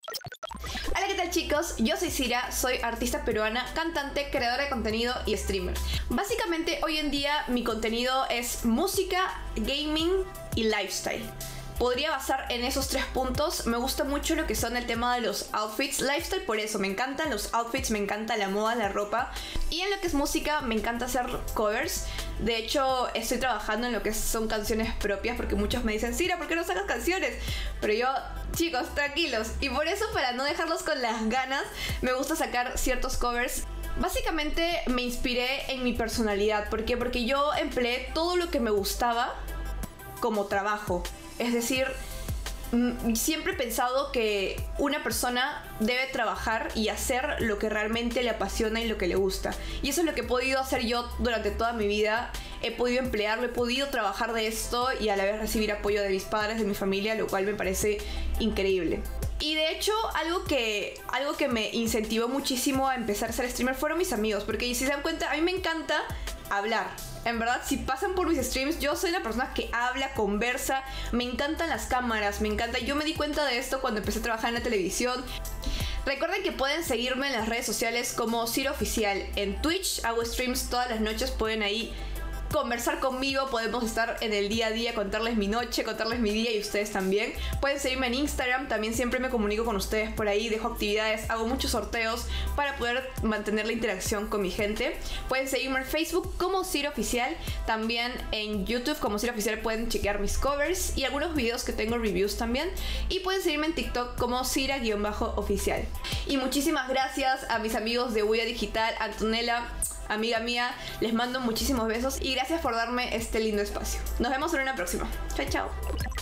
Hola, ¿qué tal chicos? Yo soy Cira, soy artista peruana, cantante, creadora de contenido y streamer. Básicamente hoy en día mi contenido es música, gaming y lifestyle. Podría basar en esos 3 puntos. Me gusta mucho lo que son el tema de los outfits. Lifestyle por eso, me encantan los outfits, me encanta la moda, la ropa. Y en lo que es música, me encanta hacer covers. De hecho, estoy trabajando en lo que son canciones propias, porque muchos me dicen, Cira, ¿por qué no sacas canciones? Pero yo, chicos, tranquilos. Y por eso, para no dejarlos con las ganas, me gusta sacar ciertos covers. Básicamente me inspiré en mi personalidad. ¿Por qué? Porque yo empleé todo lo que me gustaba como trabajo. Es decir, siempre he pensado que una persona debe trabajar y hacer lo que realmente le apasiona y lo que le gusta. Y eso es lo que he podido hacer yo durante toda mi vida. He podido emplearlo, he podido trabajar de esto y a la vez recibir apoyo de mis padres, de mi familia, lo cual me parece increíble. Y de hecho, algo que me incentivó muchísimo a empezar a ser streamer fueron mis amigos. Porque si se dan cuenta, a mí me encanta hablar. En verdad, si pasan por mis streams, yo soy la persona que habla, conversa. Me encantan las cámaras, me encanta. Yo me di cuenta de esto cuando empecé a trabajar en la televisión. Recuerden que pueden seguirme en las redes sociales como Cira Oficial. En Twitch hago streams todas las noches, pueden ahí conversar conmigo, podemos estar en el día a día, contarles mi noche, contarles mi día y ustedes también. Pueden seguirme en Instagram, también siempre me comunico con ustedes por ahí, dejo actividades, hago muchos sorteos para poder mantener la interacción con mi gente. Pueden seguirme en Facebook como Cira Oficial, también en YouTube como Cira Oficial pueden chequear mis covers y algunos videos que tengo reviews también. Y pueden seguirme en TikTok como Cira_oficial. Y muchísimas gracias a mis amigos de Huella Digital, Antonella, amiga mía, les mando muchísimos besos y gracias por darme este lindo espacio. Nos vemos en una próxima. Chao, chao.